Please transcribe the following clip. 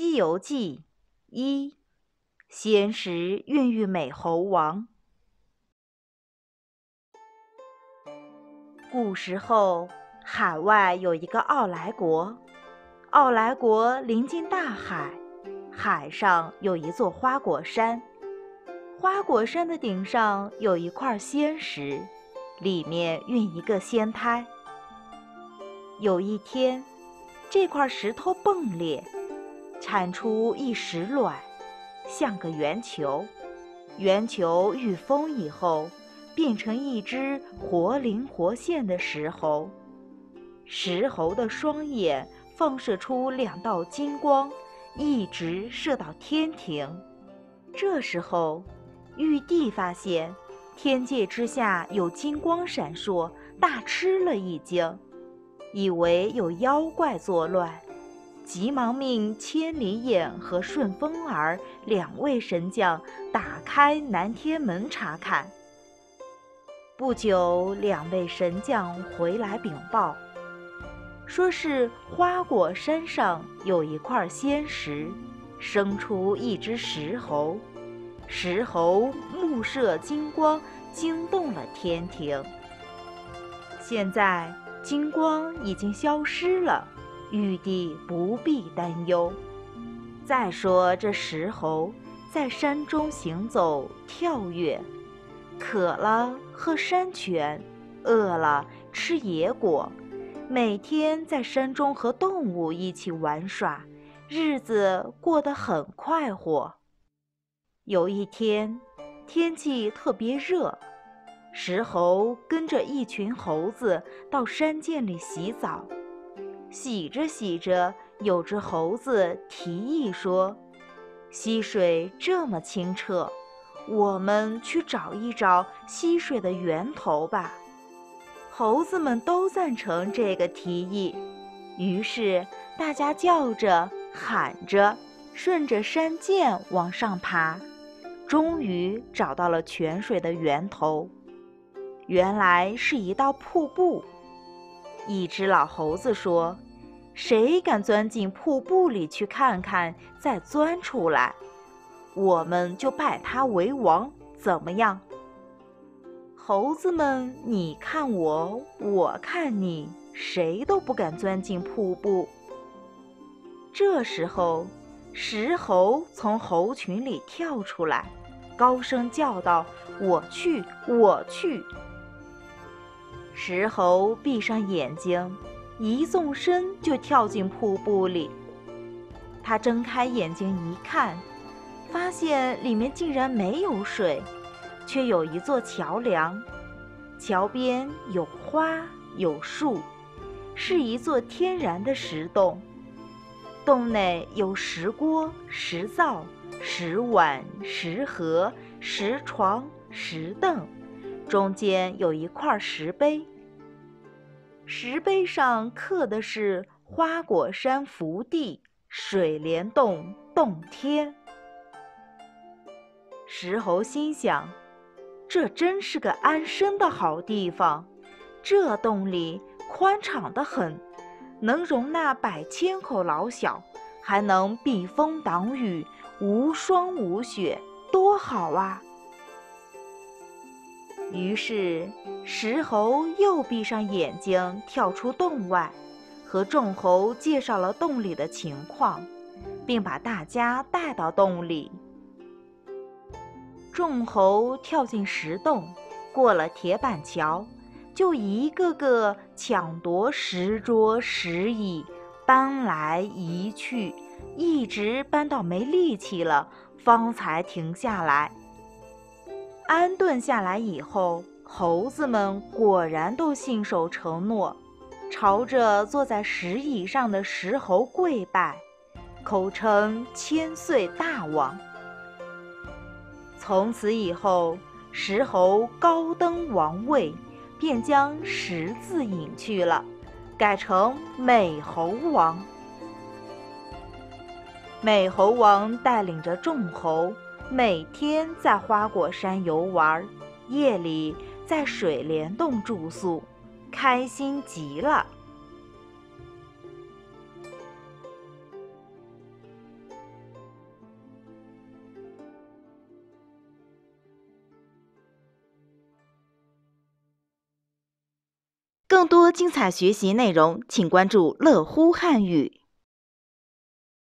西游记》一，先时孕育美猴王。古时候，海外有一个奥莱国，奥莱国临近大海，海上有一座花果山，花果山的顶上有一块仙石，里面孕一个仙胎。有一天，这块石头迸裂，产出一石卵，像个圆球。圆球遇风以后，变成一只活灵活现的石猴。石猴的双眼放射出2道金光，一直射到天庭。这时候，玉帝发现天界之下有金光闪烁，大吃了一惊，以为有妖怪作乱，急忙命千里眼和顺风耳2位神将打开南天门查看。不久，2位神将回来禀报，说是花果山上有一块仙石，生出一只石猴，石猴目射金光，惊动了天庭。现在金光已经消失了，玉帝不必担忧。再说这石猴在山中行走跳跃，渴了喝山泉，饿了吃野果，每天在山中和动物一起玩耍，日子过得很快活。有一天，天气特别热，石猴跟着一群猴子到山涧里洗澡。洗着洗着，有只猴子提议说：溪水这么清澈，我们去找一找溪水的源头吧。猴子们都赞成这个提议，于是大家叫着喊着，顺着山涧往上爬，终于找到了泉水的源头。原来是一道瀑布。一只老猴子说：谁敢钻进瀑布里去看看，再钻出来，我们就拜他为王，怎么样？猴子们你看我，我看你，谁都不敢钻进瀑布。这时候，石猴从猴群里跳出来，高声叫道：我去，我去！石猴闭上眼睛，一纵身就跳进瀑布里。他睁开眼睛一看，发现里面竟然没有水，却有一座桥梁，桥边有花有树，是一座天然的石洞。洞内有石锅、石灶、石碗、石盒、石床、石凳，中间有一块石碑。石碑上刻的是花果山福地，水帘洞洞天。石猴心想，这真是个安身的好地方，这洞里宽敞得很，能容纳100千口老小，还能避风挡雨，无霜无雪，多好啊！于是石猴又闭上眼睛，跳出洞外，和众猴介绍了洞里的情况，并把大家带到洞里。众猴跳进石洞，过了铁板桥，就一个个抢夺石桌石椅，搬来移去，一直搬到没力气了，方才停下来。安顿下来以后，猴子们果然都信守承诺，朝着坐在石椅上的石猴跪拜，口称千岁大王。从此以后，石猴高登王位，便将石字隐去了，改成美猴王。美猴王带领着众猴，每天在花果山游玩，夜里在水帘洞住宿，开心极了。 更多精彩学习内容，请关注乐乎汉语。